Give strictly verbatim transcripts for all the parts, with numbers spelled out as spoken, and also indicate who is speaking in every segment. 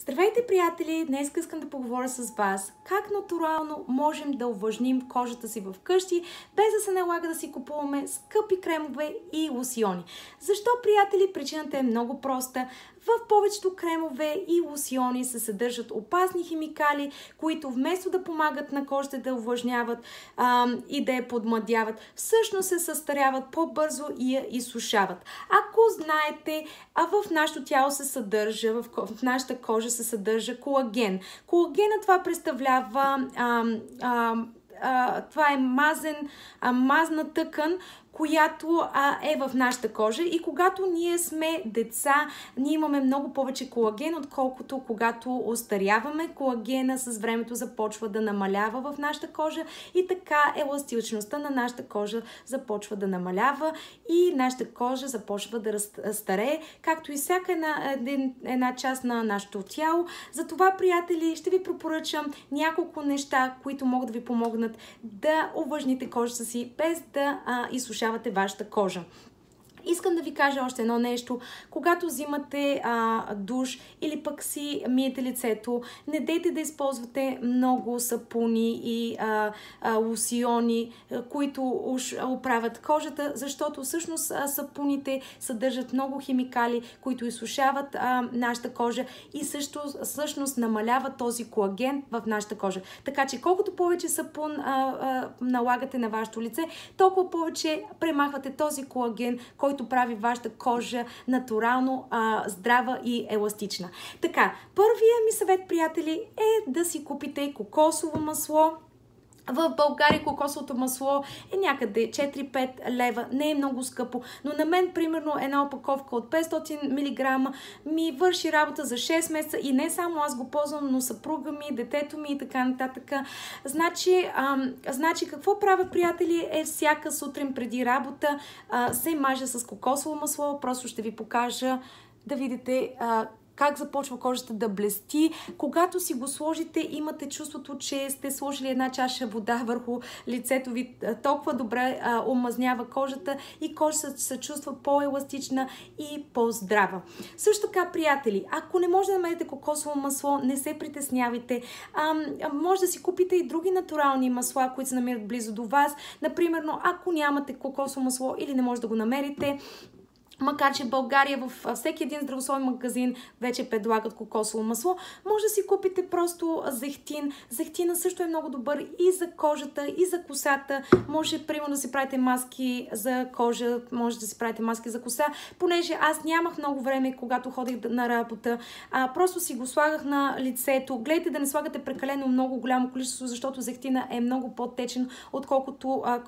Speaker 1: Здравейте, приятели! Днес искам да поговоря с вас как натурално можем да увлажним кожата си вкъщи, без да се налага да си купуваме скъпи кремове и лосиони. Защо, приятели? Причината е много проста. В повечето кремове и лосиони се съдържат опасни химикали, които вместо да помагат на кожата да увлажняват а, и да я подмладяват, всъщност се състаряват по-бързо и я изсушават. Ако знаете, а в нашето тяло се съдържа, в, в нашата кожа се съдържа колаген. Колагена това представлява, а, а, а, това е мазен, а, мазна тъкан, която а, е в нашата кожа, и когато ние сме деца, ние имаме много повече колаген, отколкото когато остаряваме. Колагена с времето започва да намалява в нашата кожа и така еластичността на нашата кожа започва да намалява и нашата кожа започва да старее, както и всяка една, една част на нашето тяло. Затова, приятели, ще ви препоръчам няколко неща, които могат да ви помогнат да увлажните кожата си, без да а, изсушавате вашата кожа. Искам да ви кажа още едно нещо. Когато взимате а, душ или пък си миете лицето, не дейте да използвате много сапуни и а, а, лосиони, а, които уж оправят кожата, защото всъщност а, сапуните съдържат много химикали, които изсушават а, нашата кожа и също всъщност намаляват този колаген в нашата кожа. Така че колкото повече сапун а, а, налагате на вашето лице, толкова повече премахвате този колаген, който прави вашата кожа натурално а, здрава и еластична. Така, първия ми съвет, приятели, е да си купите кокосово масло. В България кокосовото масло е някъде четири-пет лева, не е много скъпо, но на мен, примерно, една опаковка от петстотин милиграма ми върши работа за шест месеца и не само аз го ползвам, но съпруга ми, детето ми и така нататък. Значи, ам, значи какво правя, приятели, е всяка сутрин преди работа а, се мажа с кокосово масло. Просто ще ви покажа да видите а, как започва кожата да блести. Когато си го сложите, имате чувството, че сте сложили една чаша вода върху лицето ви. Толкова добре а, омазнява кожата и кожата се чувства по-еластична и по-здрава. Също така, приятели, ако не може да намерите кокосово масло, не се притеснявайте. А, може да си купите и други натурални масла, които се намират близо до вас. Например, ако нямате кокосово масло или не може да го намерите, макар че в България във всеки един здравословен магазин вече предлагат кокосово масло, може да си купите просто зехтин. Зехтина също е много добър и за кожата, и за косата. Може, примерно, да си правите маски за кожа, може да си правите маски за коса, понеже аз нямах много време, когато ходих на работа. А, просто си го слагах на лицето. Гледайте да не слагате прекалено много голямо количество, защото зехтина е много по-течен, отколкото а,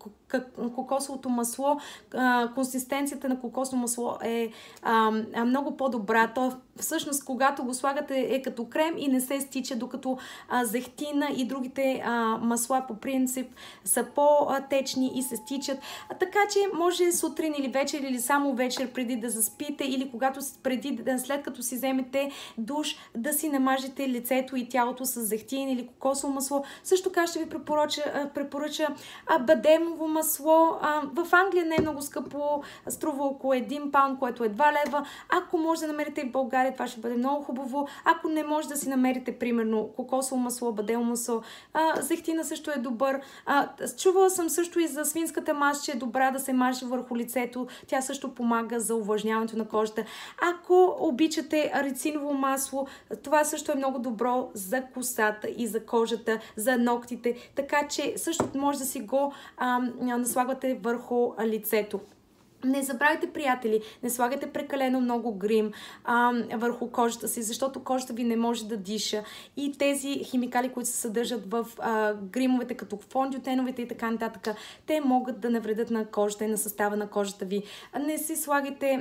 Speaker 1: кокосовото масло. А, консистенцията на кокосово масло е а, а, много по-добра. То всъщност, когато го слагате, е като крем и не се стича, докато а, зехтина и другите а, масла по принцип са по-течни и се стичат. А, така че може сутрин или вечер, или само вечер преди да заспите, или когато преди, след като си вземете душ, да си намажете лицето и тялото с зехтин или кокосово масло. Също така ще ви препоръча, препоръча а, бадемово масло. А, в Англия не е много скъпо, струва около един паунд, което е два лева. Ако може да намерите в България, това ще бъде много хубаво. Ако не може да си намерите, примерно, кокосово масло, бадемово масло, а, зехтина също е добър. А, чувала съм също и за свинската мазь, че е добра да се маже върху лицето. Тя също помага за увлажняването на кожата. Ако обичате рициново масло, това също е много добро за косата и за кожата, за ногтите. Така че също може да си го а, наслагвате върху лицето. Не забравяйте, приятели, не слагайте прекалено много грим а, върху кожата си, защото кожата ви не може да диша. И тези химикали, които се съдържат в а, гримовете, като фондиотеновите и така нататък, те могат да навредят на кожата и на състава на кожата ви. Не си слагайте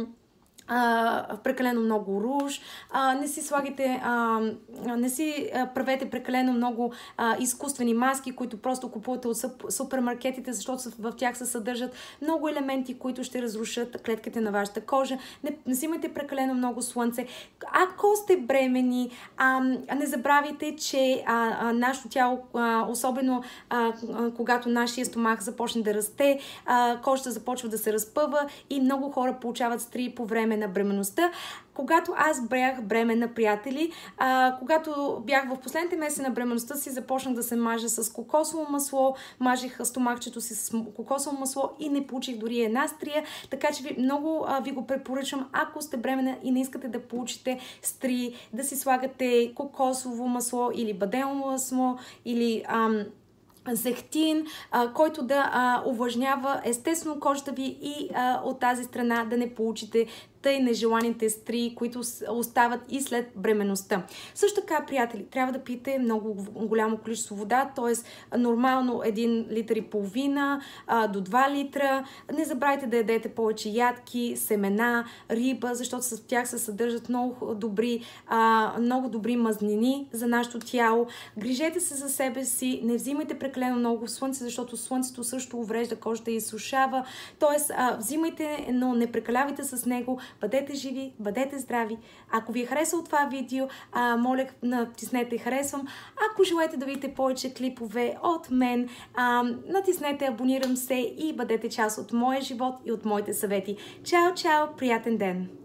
Speaker 1: Uh, прекалено много руж, uh, не си слагайте, uh, не си uh, правете прекалено много uh, изкуствени маски, които просто купувате от супермаркетите, защото в тях се съдържат много елементи, които ще разрушат клетките на вашата кожа. Не, не взимайте прекалено много слънце. Ако сте бремени, uh, не забравяйте, че uh, uh, нашето тяло, uh, особено uh, uh, когато нашия стомах започне да расте, uh, кожата започва да се разпъва и много хора получават стрии по време на бременността. Когато аз бях бременна, приятели, а, когато бях в последните месеци на бременността си, започнах да се мажа с кокосово масло, мажех стомахчето си с кокосово масло и не получих дори една стрия, така че ви, много а, ви го препоръчвам, ако сте бременна и не искате да получите стрии, да си слагате кокосово масло или бадемово масло или ам, зехтин, а, който да а, увлажнява естествено кожата ви и а, от тази страна да не получите тъй нежеланите стрии, които остават и след бременността. Също така, приятели, трябва да пиете много голямо количество вода, т.е. нормално един литър и половина а, до два литра. Не забравяйте да ядете повече ядки, семена, риба, защото с тях се съдържат много добри, а, много добри мазнини за нашето тяло. Грижете се за себе си, не взимайте прекалено много слънце, защото слънцето също уврежда кожата и изсушава. Т.е. взимайте, но не прекалявайте с него. Бъдете живи, бъдете здрави. Ако ви е харесало това видео, а, моля, натиснете харесвам. Ако желаете да видите повече клипове от мен, а, натиснете абонирам се и бъдете част от моя живот и от моите съвети. Чао, чао, приятен ден!